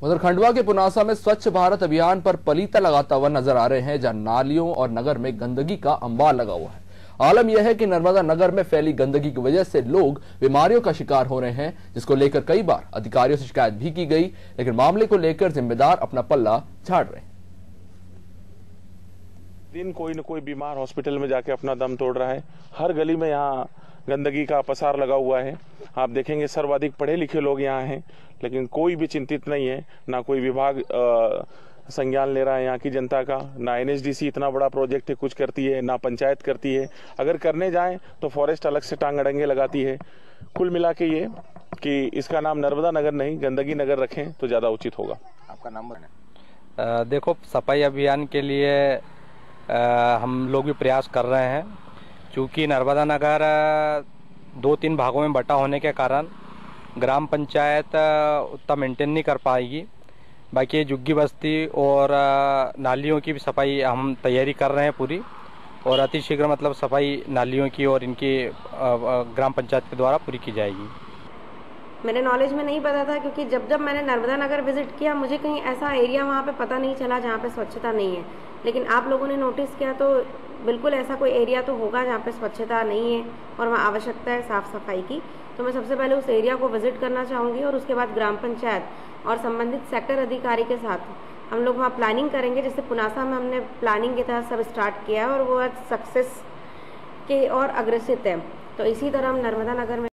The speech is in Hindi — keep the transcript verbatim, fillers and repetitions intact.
उधर खंडवा के पुनासा में स्वच्छ भारत अभियान पर पलीता लगाता हुआ नजर आ रहे हैं, जहां नालियों और नगर में गंदगी का अंबार लगा हुआ है। आलम यह है कि नर्मदा नगर में फैली गंदगी की वजह से लोग बीमारियों का शिकार हो रहे हैं, जिसको लेकर कई बार अधिकारियों से शिकायत भी की गई, लेकिन मामले को लेकर जिम्मेदार अपना पल्ला झाड़ रहे हैं। दिन कोई न कोई बीमार हॉस्पिटल में जाके अपना दम तोड़ रहा है। हर गली में यहाँ गंदगी का पसार लगा हुआ है। आप देखेंगे सर्वाधिक पढ़े लिखे लोग यहाँ हैं, लेकिन कोई भी चिंतित नहीं है। ना कोई विभाग संज्ञान ले रहा है यहाँ की जनता का, ना एन एच डी सी इतना बड़ा प्रोजेक्ट है कुछ करती है, ना पंचायत करती है। अगर करने जाएं तो फॉरेस्ट अलग से टांग अड़ंगे लगाती है। कुल मिला के ये कि इसका नाम नर्मदा नगर नहीं गंदगी नगर रखें तो ज़्यादा उचित होगा। आपका नाम बताना। देखो, सफाई अभियान के लिए आ, हम लोग भी प्रयास कर रहे हैं। चूँकि नर्मदा नगर दो तीन भागों में बटा होने के कारण ग्राम पंचायत उतना मेंटेन नहीं कर पाएगी। बाकी झुग्गी बस्ती और नालियों की भी सफाई हम तैयारी कर रहे हैं पूरी, और अतिशीघ्र मतलब सफाई नालियों की और इनकी ग्राम पंचायत के द्वारा पूरी की जाएगी। मेरे नॉलेज में नहीं पता था, क्योंकि जब जब मैंने नर्मदा नगर विजिट किया मुझे कहीं ऐसा एरिया वहाँ पे पता नहीं चला जहाँ पे स्वच्छता नहीं है। लेकिन आप लोगों ने नोटिस किया तो बिल्कुल ऐसा कोई एरिया तो होगा जहाँ पे स्वच्छता नहीं है और वहाँ आवश्यकता है साफ़ सफाई की। तो मैं सबसे पहले उस एरिया को विजिट करना चाहूँगी और उसके बाद ग्राम पंचायत और संबंधित सेक्टर अधिकारी के साथ हम लोग वहाँ प्लानिंग करेंगे। जैसे पुनासा में हमने प्लानिंग के तहत सब स्टार्ट किया है और वो आज सक्सेस के और अग्रसित है। तो इसी तरह हम नर्मदा नगर में